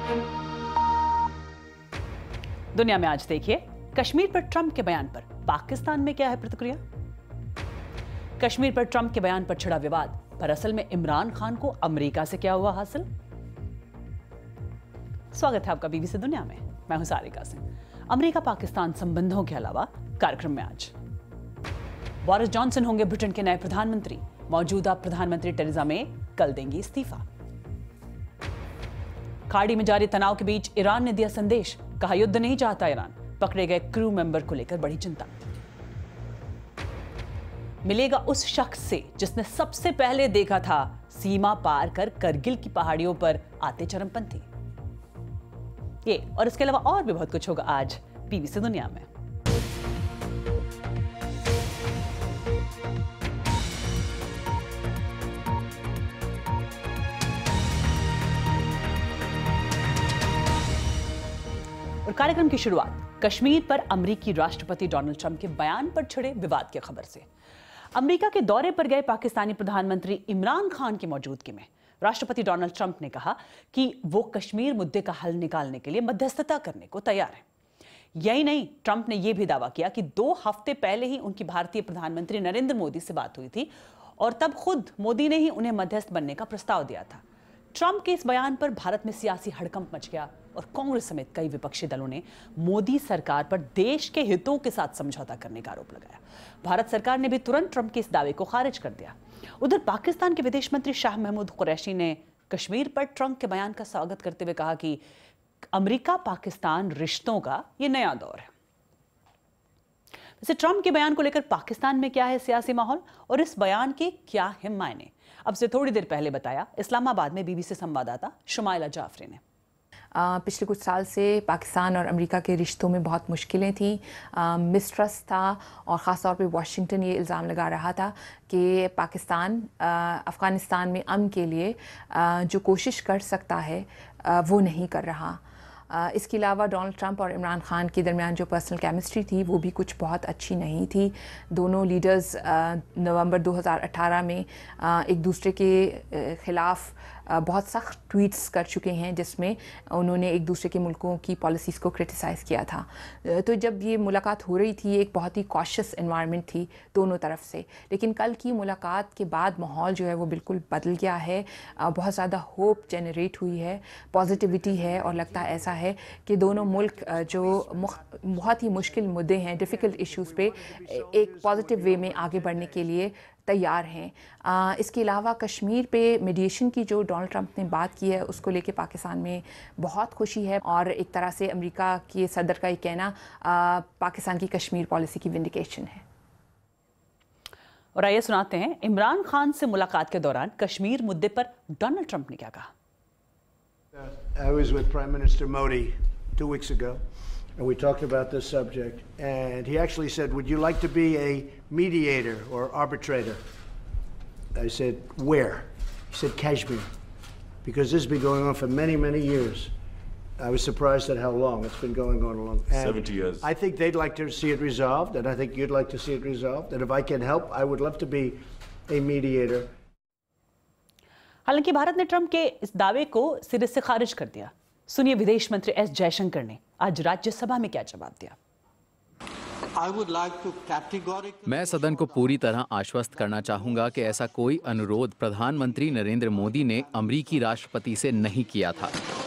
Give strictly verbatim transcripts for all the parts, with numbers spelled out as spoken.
दुनिया में आज देखिए, कश्मीर पर ट्रंप के बयान पर पाकिस्तान में क्या है प्रतिक्रिया। कश्मीर पर ट्रंप के बयान पर छिड़ा विवाद, पर असल में इमरान खान को अमेरिका से क्या हुआ हासिल। स्वागत है आपका बीबीसी दुनिया में, मैं हूं सारिका सिंह। अमेरिका पाकिस्तान संबंधों के अलावा कार्यक्रम में आज बोरिस जॉनसन होंगे ब्रिटेन के नए प्रधानमंत्री। मौजूदा प्रधानमंत्री टेरेसा मे कल देंगी इस्तीफा। खाड़ी में जारी तनाव के बीच ईरान ने दिया संदेश, कहा युद्ध नहीं चाहता ईरान। पकड़े गए क्रू मेंबर को लेकर बड़ी चिंता। मिलेगा उस शख्स से जिसने सबसे पहले देखा था सीमा पार कर करगिल की पहाड़ियों पर आते चरमपंथी। ये और इसके अलावा और भी बहुत कुछ होगा आज बीबीसी दुनिया में। और कार्यक्रम की शुरुआत कश्मीर पर अमेरिकी राष्ट्रपति डोनाल्ड ट्रंप के बयान पर छिड़े विवाद की खबर से। अमेरिका के दौरे पर गए पाकिस्तानी प्रधानमंत्री इमरान खान की मौजूदगी में राष्ट्रपति डोनाल्ड ट्रंप ने कहा कि वो कश्मीर मुद्दे का हल निकालने के लिए मध्यस्थता करने को तैयार है। यही नहीं, ट्रंप ने यह भी दावा किया कि दो हफ्ते पहले ही उनकी भारतीय प्रधानमंत्री नरेंद्र मोदी से बात हुई थी और तब खुद मोदी ने ही उन्हें मध्यस्थ बनने का प्रस्ताव दिया था। ट्रंप के इस बयान पर भारत में सियासी हड़कंप मच गया और कांग्रेस समेत कई विपक्षी दलों ने मोदी सरकार पर देश के हितों के साथ समझौता करने का आरोप लगाया। भारत सरकार ने भी तुरंत ट्रंप के इस दावे को खारिज कर दिया। उधर पाकिस्तान के विदेश मंत्री शाह महमूद कुरैशी ने कश्मीर पर ट्रंप के बयान का स्वागत करते हुए कहा कि अमेरिका पाकिस्तान रिश्तों का यह नया दौर है। वैसे ट्रंप के बयान को लेकर पाकिस्तान में क्या है सियासी माहौल और इस बयान के क्या है मायने, अब से थोड़ी देर पहले बताया इस्लामाबाद में बीबीसी संवाददाता शुमाइला जाफरी ने। आ, पिछले कुछ साल से पाकिस्तान और अमेरिका के रिश्तों में बहुत मुश्किलें थीं, मिसट्रस्ट था और ख़ास तौर पे वाशिंगटन ये इल्ज़ाम लगा रहा था कि पाकिस्तान अफ़गानिस्तान में अमन के लिए आ, जो कोशिश कर सकता है आ, वो नहीं कर रहा। इसके अलावा डोनाल्ड ट्रंप और इमरान खान के दरमियान जो पर्सनल केमिस्ट्री थी वो भी कुछ बहुत अच्छी नहीं थी। दोनों लीडर्स नवंबर दो हज़ार अठारह में एक दूसरे के ख़िलाफ़ बहुत सख्त ट्वीट्स कर चुके हैं जिसमें उन्होंने एक दूसरे के मुल्कों की पॉलिसीज़ को क्रिटिसाइज़ किया था। तो जब ये मुलाकात हो रही थी एक बहुत ही कॉशियस एनवायरनमेंट थी दोनों तरफ से, लेकिन कल की मुलाकात के बाद माहौल जो है वो बिल्कुल बदल गया है। बहुत ज़्यादा होप जनरेट हुई है, पॉजिटिविटी है और लगता है ऐसा है कि दोनों मुल्क जो बहुत ही मुश्किल मुद्दे हैं, डिफ़िकल्ट इश्यूज़ पे एक पॉजिटिव वे में आगे बढ़ने के लिए तैयार हैं। आ, इसके अलावा कश्मीर पे मीडिएशन की जो डोनाल्ड ट्रंप ने बात की है उसको लेके पाकिस्तान में बहुत खुशी है और एक तरह से अमेरिका के सदर का ये कहना आ, पाकिस्तान की कश्मीर पॉलिसी की विंडिकेशन है। और आइए सुनाते हैं इमरान खान से मुलाकात के दौरान कश्मीर मुद्दे पर डोनाल्ड ट्रंप ने क्या कहा। I was with Prime Minister Modi two weeks ago. And we talked about this subject, and he actually said, would you like to be a mediator or arbitrator? I said, where? He said, Kashmir, because this has been going on for many, many years. I was surprised at how long it's been going on along. seventy years. I think they'd like to see it resolved, and I think you'd like to see it resolved. And if I can help, I would love to be a mediator. हालांकि भारत ने Trump के इस दावे को सिरे से खारिज कर दिया। सुनिए विदेश मंत्री एस जयशंकर ने आज राज्यसभा में क्या जवाब दिया। मैं सदन को पूरी तरह आश्वस्त करना चाहूंगा कि ऐसा कोई अनुरोध प्रधानमंत्री नरेंद्र मोदी ने अमेरिकी राष्ट्रपति से नहीं किया था।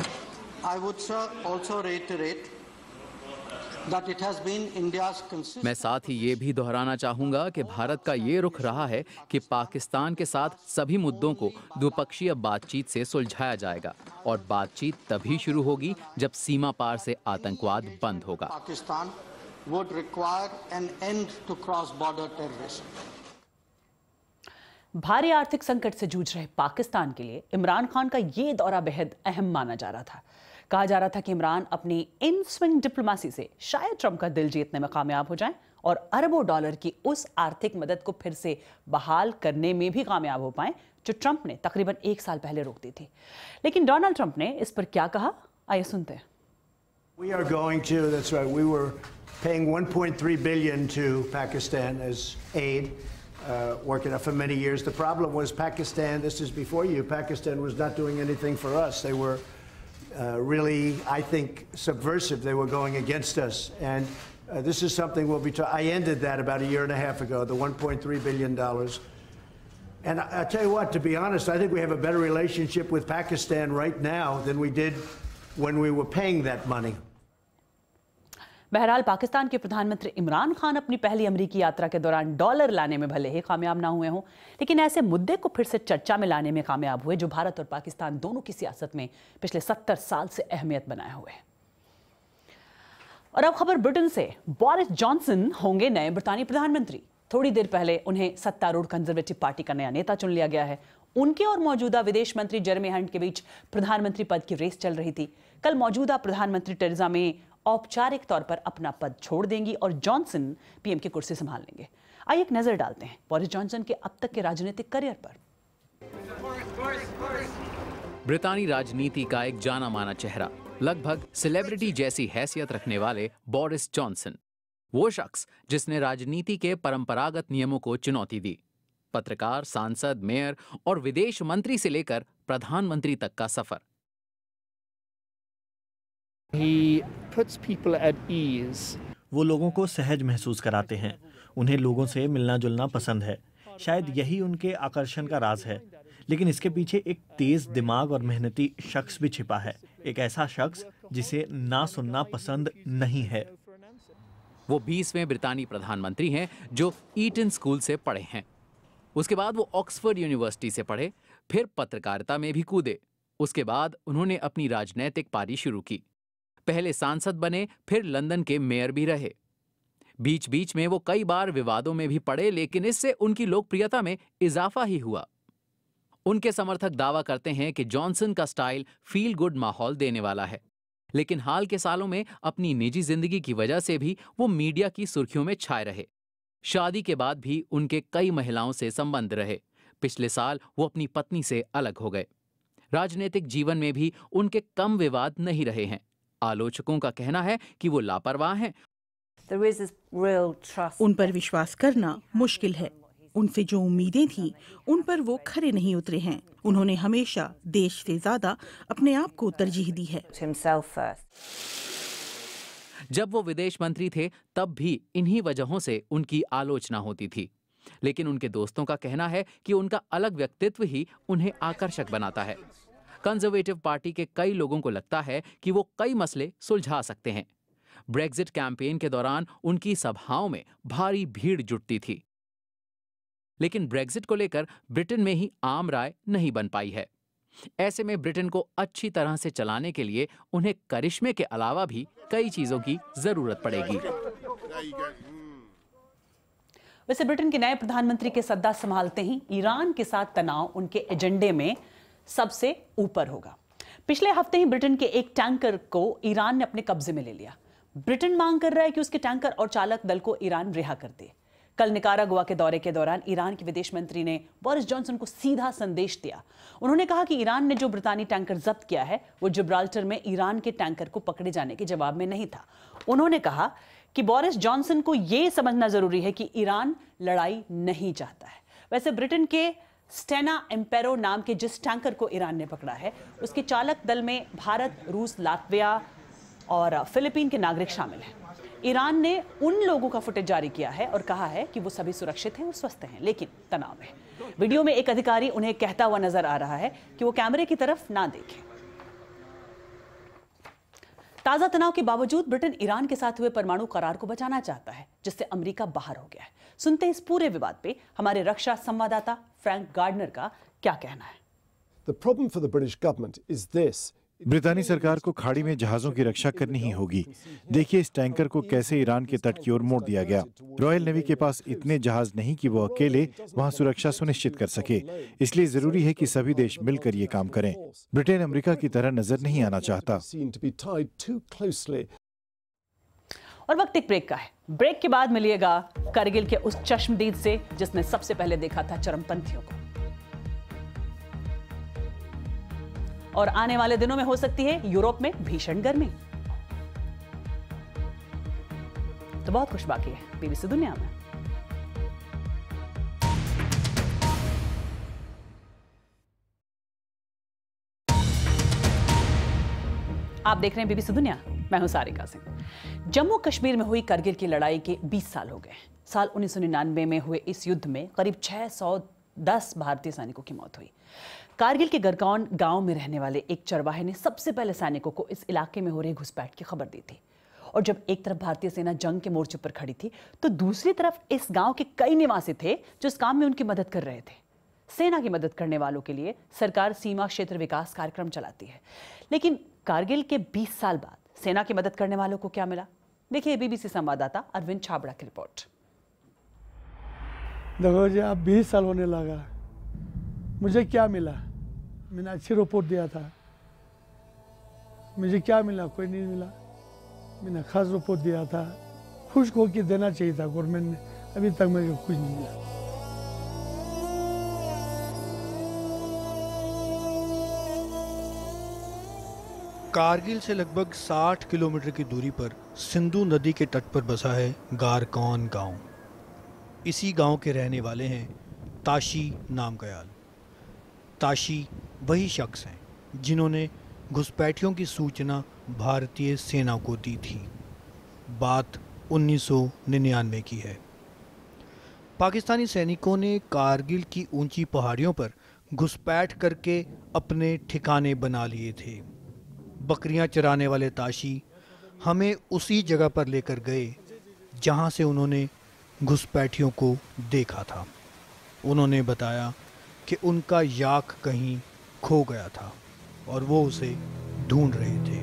मैं साथ ही ये भी दोहराना चाहूंगा कि भारत का ये रुख रहा है कि पाकिस्तान के साथ सभी मुद्दों को द्विपक्षीय बातचीत से सुलझाया जाएगा और बातचीत तभी शुरू होगी जब सीमा पार से आतंकवाद बंद होगा। Pakistan would require an end to cross-border terrorism. भारी आर्थिक संकट से जूझ रहे पाकिस्तान के लिए इमरान खान का ये दौरा बेहद अहम माना जा रहा था। कहा जा रहा था कि इमरान अपनी इन स्विंग डिप्लोमेसी से शायद ट्रंप का दिल जीतने में कामयाब हो जाएं और अरबों डॉलर की उस आर्थिक मदद को फिर से बहाल करने में भी कामयाब हो पाएं जो ट्रंप ने तकरीबन एक साल पहले रोक दी थी। लेकिन डोनाल्ड ट्रंप ने इस पर क्या कहा, आइए सुनते हैं। We are going to, that's right, we were paying one point three billion dollars to Pakistan as aid, uh, working out for many years. The problem was Pakistan, this is before you, Pakistan was not doing anything for us. They were uh, really, I think, subversive. They were going against us. And uh, this is something we'll be ta- I ended that about a year and a half ago, the one point three billion dollars. And I, I tell you what, to be honest, I think we have a better relationship with Pakistan right now than we did when we were paying that money. बहरहाल पाकिस्तान के प्रधानमंत्री इमरान खान अपनी पहली अमेरिकी यात्रा के दौरान dollar लाने में भले ही कामयाब ना हुए हों, लेकिन ऐसे मुद्दे को फिर से चर्चा में लाने में कामयाब हुए जो भारत और पाकिस्तान दोनों की सियासत में पिछले सत्तर साल से अहमियत बनाए हुए हैं। और अब खबर ब्रिटेन से। बोरिस जॉनसन होंगे नए ब्रितानी प्रधानमंत्री। थोड़ी देर पहले उन्हें सत्तारूढ़ कंजर्वेटिव पार्टी का नया नेता चुन लिया गया है। उनके और मौजूदा विदेश मंत्री जेरेमी हंट के बीच प्रधानमंत्री पद की रेस चल रही थी। कल मौजूदा प्रधानमंत्री टेरेसा मे औपचारिक तौर पर अपना पद छोड़ देंगी और जॉनसन पीएम की कुर्सी संभाल लेंगे। आइए एक नजर डालते हैं बोरिस जॉनसन के अब तक के राजनीतिक करियर पर। ब्रितानी राजनीति का एक जाना माना चेहरा, लगभग सेलिब्रिटी जैसी हैसियत रखने वाले बोरिस जॉनसन, वो शख्स जिसने राजनीति के परंपरागत नियमों को चुनौती दी। पत्रकार, सांसद, मेयर और विदेश मंत्री से लेकर प्रधानमंत्री तक का सफर। He puts people at ease. वो लोगों को सहज महसूस कराते हैं। उन्हें लोगों से मिलना जुलना पसंद है। शायद यही उनके आकर्षण का राज है। लेकिन इसके पीछे एक तेज दिमाग और मेहनती शख्स भी छिपा है। एक ऐसा शख्स जिसे ना सुनना पसंद नहीं है। वो बीसवें ब्रितानी प्रधानमंत्री हैं जो ईटन स्कूल से पढ़े हैं। उसके बाद वो ऑक्सफोर्ड यूनिवर्सिटी से पढ़े, फिर पत्रकारिता में भी कूदे। उसके बाद उन्होंने अपनी राजनीतिक पारी शुरू की। पहले सांसद बने, फिर लंदन के मेयर भी रहे। बीच बीच में वो कई बार विवादों में भी पड़े, लेकिन इससे उनकी लोकप्रियता में इजाफा ही हुआ। उनके समर्थक दावा करते हैं कि जॉनसन का स्टाइल फील गुड माहौल देने वाला है, लेकिन हाल के सालों में अपनी निजी जिंदगी की वजह से भी वो मीडिया की सुर्खियों में छाए रहे। शादी के बाद भी उनके कई महिलाओं से संबंध रहे। पिछले साल वो अपनी पत्नी से अलग हो गए। राजनीतिक जीवन में भी उनके कम विवाद नहीं रहे हैं। आलोचकों का कहना है कि वो लापरवाह हैं। उन पर विश्वास करना मुश्किल है। उनसे जो उम्मीदें थीं, उन पर वो खरे नहीं उतरे हैं। उन्होंने हमेशा देश से ज्यादा अपने आप को तरजीह दी है। जब वो विदेश मंत्री थे, तब भी इन्हीं वजहों से उनकी आलोचना होती थी। लेकिन उनके दोस्तों का कहना है कि उनका अलग व्यक्तित्व ही उन्हें आकर्षक बनाता है। कंजर्वेटिव पार्टी के कई लोगों को लगता है कि वो कई मसले सुलझा सकते हैं। ब्रेक्जिट कैंपेन के दौरान उनकी सभाओं में भारी भीड़ जुटती थी। लेकिन ब्रेक्जिट को लेकर ब्रिटेन में ही आम राय नहीं बन पाई है। ऐसे में ब्रिटेन को अच्छी तरह से चलाने के लिए उन्हें करिश्मे के अलावा भी कई चीजों की जरूरत पड़ेगी। वैसे ब्रिटेन के नए प्रधानमंत्री के सत्ता संभालते ही ईरान के साथ तनाव उनके एजेंडे में सबसे ऊपर होगा। पिछले हफ्ते ही ब्रिटेन के एक टैंकर को ईरान ने अपने कब्जे में ले लिया। ब्रिटेन मांग कर रहा है कि उसके टैंकर और चालक दल को ईरान रिहा कर दे। कल निकारागुआ के दौरे के दौरान ईरान के विदेश मंत्री ने बोरिस जॉनसन को सीधा संदेश दिया। उन्होंने कहा कि ईरान ने जो ब्रितानी टैंकर जब्त किया है वो जिब्राल्टर में ईरान के टैंकर को पकड़े जाने के जवाब में नहीं था। उन्होंने कहा कि बोरिस जॉनसन को यह समझना जरूरी है कि ईरान लड़ाई नहीं चाहता है। वैसे ब्रिटेन के स्टेना एम्पेरो नाम के जिस टैंकर को ईरान ने पकड़ा है, उसके चालक दल में भारत, रूस, लातविया और फिलीपीन के नागरिक शामिल हैं। ईरान ने उन लोगों का फुटेज जारी किया है और कहा है कि वो सभी सुरक्षित हैं और स्वस्थ हैं, लेकिन तनाव है। वीडियो में एक अधिकारी उन्हें कहता हुआ नजर आ रहा है कि वो कैमरे की तरफ ना देखें। ताजा तनाव के बावजूद ब्रिटेन ईरान के साथ हुए परमाणु करार को बचाना चाहता है, जिससे अमेरिका बाहर हो गया है। सुनते इस पूरे विवाद पे हमारे रक्षा संवाददाता फ्रैंक गार्डनर का क्या कहना है। The problem for the British government is this. ब्रितानी सरकार को खाड़ी में जहाजों की रक्षा करनी ही होगी। देखिए इस टैंकर को कैसे ईरान के तट की ओर मोड़ दिया गया। रॉयल नेवी के पास इतने जहाज नहीं कि वो अकेले वहां सुरक्षा सुनिश्चित कर सके। इसलिए जरूरी है कि सभी देश मिलकर ये काम करें। ब्रिटेन अमेरिका की तरह नजर नहीं आना चाहता। और वक्त एक ब्रेक का है। ब्रेक के बाद मिलिएगा करगिल के उस चश्मदीद से जिसने सबसे पहले देखा था चरमपंथियों को। और आने वाले दिनों में हो सकती है यूरोप में भीषण गर्मी। तो बहुत कुछ बाकी है बीबीसी दुनिया में। आप देख रहे हैं बीबीसी दुनिया, मैं हूं सारिका सिंह। जम्मू कश्मीर में हुई करगिल की लड़ाई के बीस साल हो गए। साल उन्नीस सौ निन्यानवे में हुए इस युद्ध में करीब छह सौ दस भारतीय सैनिकों की मौत हुई। कारगिल के गरकौन गांव में रहने वाले एक चरवाहे ने सबसे पहले सैनिकों को इस इलाके में हो रही घुसपैठ की खबर दी थी। और जब एक तरफ भारतीय सेना जंग के मोर्चे पर खड़ी थी, तो दूसरी तरफ इस गांव के कई निवासी थे जो इस काम में उनकी मदद कर रहे थे। सेना की मदद करने वालों के लिए सरकार सीमा क्षेत्र विकास कार्यक्रम चलाती है, लेकिन कारगिल के बीस साल बाद सेना की मदद करने वालों को क्या मिला? देखिए बीबीसी संवाददाता अरविंद छाबड़ा की रिपोर्ट। देखो जी, अब बीस साल होने लगा, मुझे क्या मिला? मैंने अच्छी रिपोर्ट दिया था, मुझे क्या मिला? कोई नहीं मिला। मैंने खास रिपोर्ट दिया था, खुश हो के देना चाहिए था गवर्नमेंट ने, अभी तक मुझे कुछ नहीं मिला। कारगिल से लगभग साठ किलोमीटर की दूरी पर सिंधु नदी के तट पर बसा है गारकौन गांव। इसी गांव के रहने वाले हैं ताशी नामग्याल। ताशी वही शख्स हैं जिन्होंने घुसपैठियों की सूचना भारतीय सेना को दी थी। बात उन्नीस सौ निन्यानवे की है। पाकिस्तानी सैनिकों ने कारगिल की ऊंची पहाड़ियों पर घुसपैठ करके अपने ठिकाने बना लिए थे। बकरियां चराने वाले ताशी हमें उसी जगह पर लेकर गए जहां से उन्होंने घुसपैठियों को देखा था। उन्होंने बताया कि उनका याक कहीं खो गया था और वो उसे ढूंढ रहे थे।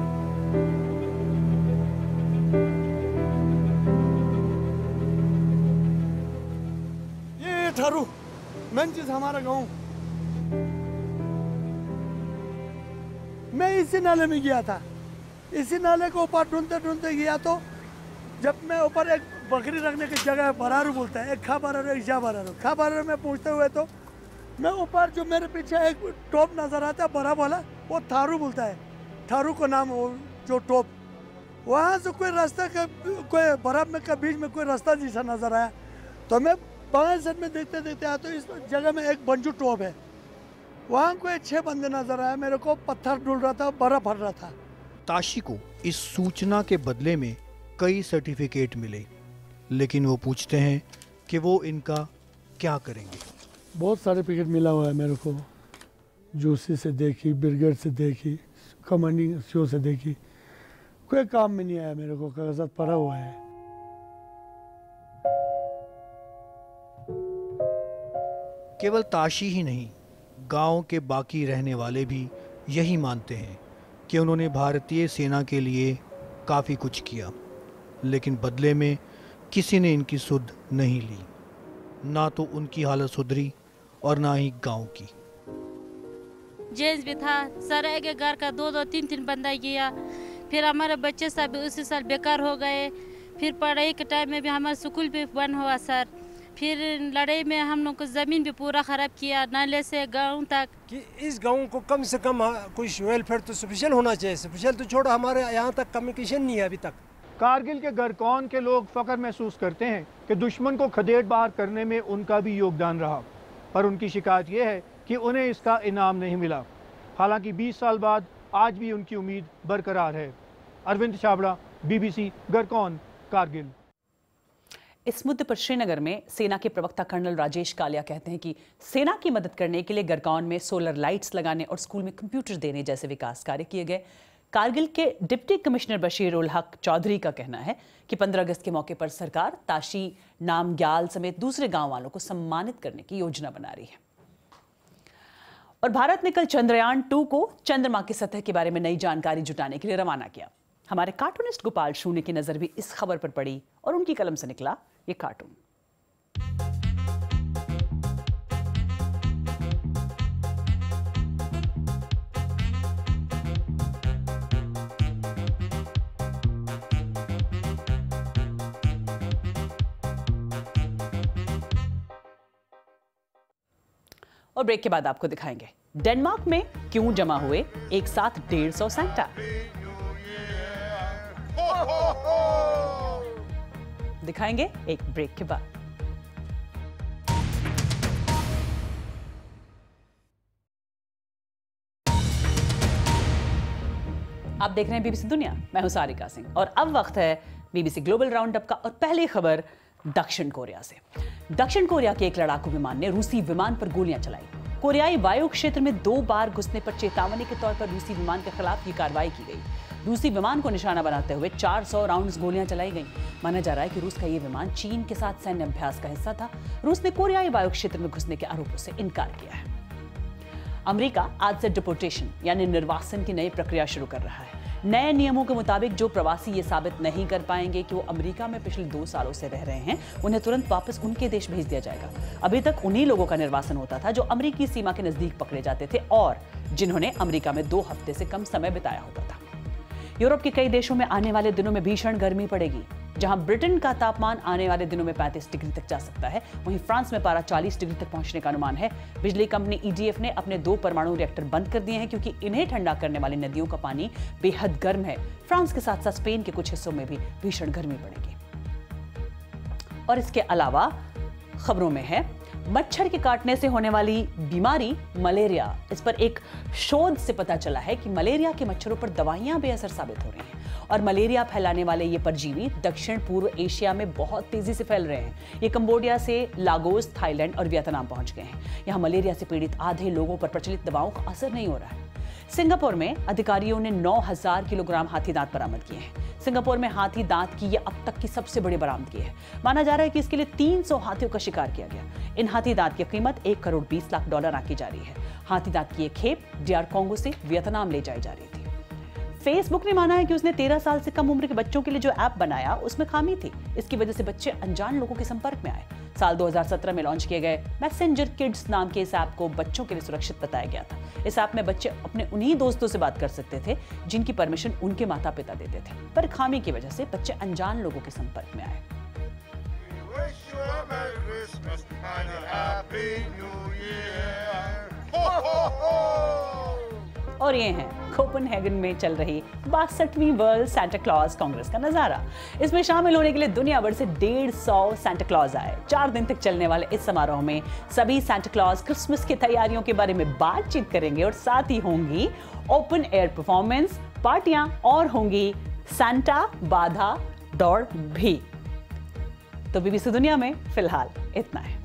ये थारू मेन चीज हमारा गांव। मैं इसी नाले में गया था, इसी नाले को ऊपर ढूंढते ढूंढते गया, तो जब मैं ऊपर एक बकरी रखने की जगह बरारू बोलता है, एक खा बरारू एक जा बरारू, खा बरारू में पहुंचते हुए तो मैं ऊपर जो मेरे पीछे एक टोप नजर आता है बड़ा वाला, वो थारू बोलता है। थारू को नाम हो जो टोप, वहाँ से कोई रास्ता का कोई बर्फ में का बीच में कोई रास्ता जैसा नजर आया, तो मैं बाएं साइड में देखते देखते आया तो इस जगह में एक बंजू टोप है, वहाँ कोई छह बंदे नजर आया मेरे को, पत्थर डुल रहा था, बर्फ भर रहा था। ताशी को इस सूचना के बदले में कई सर्टिफिकेट मिले, लेकिन वो पूछते हैं कि वो इनका क्या करेंगे। बहुत सर्टिफिकेट मिला हुआ है मेरे को, जूसी से देखी, ब्रिगेड से देखी, कमांडिंग शो से देखी, कोई काम में नहीं आया मेरे को, कागजात पड़ा हुआ है। केवल ताशी ही नहीं, गांव के बाकी रहने वाले भी यही मानते हैं कि उन्होंने भारतीय सेना के लिए काफ़ी कुछ किया, लेकिन बदले में किसी ने इनकी सुध नहीं ली। ना तो उनकी हालत सुधरी और ना ही गांव की। जेंट्स भी था, सारा एक घर का दो दो तीन तीन बंदा गया। फिर हमारे बच्चे सब भी उसी साल बेकार हो गए। फिर पढ़ाई के टाइम में भी हमारा स्कूल भी बंद हुआ सर। फिर लड़ाई में हम लोग को ज़मीन भी पूरा ख़राब किया, नाले से गांव तक। कि इस गांव को कम से कम कुछ वेलफेयर तो स्पेशल होना चाहिए। स्पेशल तो छोड़ो, हमारे यहाँ तक कम्युनिकेशन नहीं है अभी तक। कारगिल के गरकौन के लोग फ़ख्र महसूस करते हैं कि दुश्मन को खदेड़ बाहर करने में उनका भी योगदान रहा, पर उनकी शिकायत यह है कि उन्हें इसका इनाम नहीं मिला। हालांकि बीस साल बाद आज भी उनकी उम्मीद बरकरार है। अरविंद छाबड़ा, बीबीसी, गरकौन, कारगिल। इस मुद्दे पर श्रीनगर में सेना के प्रवक्ता कर्नल राजेश कालिया कहते हैं कि सेना की मदद करने के लिए गरकौन में सोलर लाइट्स लगाने और स्कूल में कंप्यूटर देने जैसे विकास कार्य किए गए। कारगिल के डिप्टी कमिश्नर बशीर उल हक चौधरी का कहना है कि पंद्रह अगस्त के मौके पर सरकार ताशी नामग्याल समेत दूसरे गांव वालों को सम्मानित करने की योजना बना रही है। और भारत ने कल चंद्रयान टू को चंद्रमा की सतह के बारे में नई जानकारी जुटाने के लिए रवाना किया। हमारे कार्टूनिस्ट गोपाल शून्य की नजर भी इस खबर पर पड़ी और उनकी कलम से निकला ये कार्टून। और ब्रेक के बाद आपको दिखाएंगे डेनमार्क में क्यों जमा हुए एक साथ डेढ़ सौ सैंटा। दिखाएंगे एक ब्रेक के बाद। आप देख रहे हैं बीबीसी दुनिया, मैं हूं सारिका सिंह और अब वक्त है बीबीसी ग्लोबल राउंड अप का। और पहली खबर दक्षिण कोरिया से। दक्षिण कोरिया के एक लड़ाकू विमान ने रूसी विमान पर गोलियां चलाई। कोरियाई वायु क्षेत्र में दो बार घुसने पर चेतावनी के तौर पर रूसी विमान के खिलाफ ये कार्रवाई की गई। रूसी विमान को निशाना बनाते हुए चार सौ राउंड्स गोलियां चलाई गईं। माना जा रहा है कि रूस का ये विमान चीन के साथ सैन्य अभ्यास का हिस्सा था। रूस ने कोरियाई वायु क्षेत्र में घुसने के आरोपों से इनकार किया है। अमेरिका आज से डिपोर्टेशन यानी निर्वासन की नई प्रक्रिया शुरू कर रहा है। नए नियमों के मुताबिक जो प्रवासी ये साबित नहीं कर पाएंगे कि वो अमेरिका में पिछले दो सालों से रह रहे हैं, उन्हें तुरंत वापस उनके देश भेज दिया जाएगा। अभी तक उन्हीं लोगों का निर्वासन होता था जो अमेरिकी सीमा के नजदीक पकड़े जाते थे और जिन्होंने अमेरिका में दो हफ्ते से कम समय बिताया होता था। यूरोप के कई देशों में आने वाले दिनों में भीषण गर्मी पड़ेगी। जहां ब्रिटेन का तापमान आने वाले दिनों में पैंतीस डिग्री तक जा सकता है, वहीं फ्रांस में पारा चालीस डिग्री तक पहुंचने का अनुमान है। बिजली कंपनी ईडीएफ ने अपने दो परमाणु रिएक्टर बंद कर दिए हैं क्योंकि इन्हें ठंडा करने वाली नदियों का पानी बेहद गर्म है। फ्रांस के साथ साथ स्पेन के कुछ हिस्सों में भी भीषण गर्मी पड़ेगी। और इसके अलावा खबरों में है मच्छर के काटने से होने वाली बीमारी मलेरिया। इस पर एक शोध से पता चला है कि मलेरिया के मच्छरों पर दवाइयां बेअसर साबित हो रही हैं और मलेरिया फैलाने वाले ये परजीवी दक्षिण पूर्व एशिया में बहुत तेजी से फैल रहे हैं। ये कंबोडिया से लागोस, थाईलैंड और वियतनाम पहुंच गए हैं। यहाँ मलेरिया से पीड़ित आधे लोगों पर प्रचलित दवाओं का असर नहीं हो रहा है। सिंगापुर में अधिकारियों ने नौ हज़ार किलोग्राम हाथी दांत बरामद किए हैं। सिंगापुर में हाथी दांत की यह अब तक की सबसे बड़ी बरामदगी है। माना जा रहा है कि इसके लिए तीन सौ हाथियों का शिकार किया गया। इन हाथी दांत की कीमत एक करोड़ बीस लाख डॉलर आंकी जा रही है। हाथी दांत की एक खेप डीआर कॉन्गो से वियतनाम ले जाई जा रही थी। फेसबुक ने माना है कि उसने तेरह साल से कम उम्र के बच्चों के लिए जो ऐप बनाया उसमें खामी थी। इसकी वजह से बच्चे अनजान लोगों के संपर्क में आए। साल दो हज़ार सत्रह में लॉन्च किए गए मैसेंजर किड्स नाम के इस ऐप को बच्चों के लिए सुरक्षित बताया गया था। इस ऐप में बच्चे अपने उन्हीं दोस्तों से बात कर सकते थे जिनकी परमिशन उनके माता पिता देते थे, पर खामी की वजह से बच्चे अनजान लोगों के संपर्क में आए। और ये हैं कोपेनहेगन में चल रही बासठवीं वर्ल्ड सांता क्लॉज कांग्रेस का नजारा। इसमें शामिल होने के लिए दुनिया भर से डेढ़ सौ सांता क्लॉज आए। चार दिन तक चलने वाले इस समारोह में सभी सांता क्लॉज क्रिसमस की तैयारियों के बारे में बातचीत करेंगे और साथ ही होंगी ओपन एयर परफॉर्मेंस, पार्टियां और होंगी सांता बाधा दौड़ भी। तो बीबीसी दुनिया में फिलहाल इतना है।